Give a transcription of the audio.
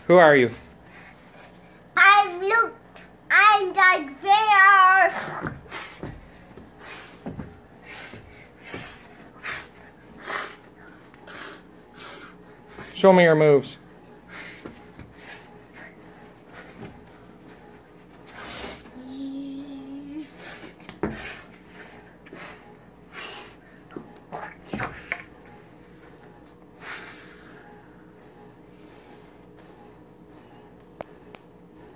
Who are you? I'm Luke. I'm Darth Vader. Show me your moves.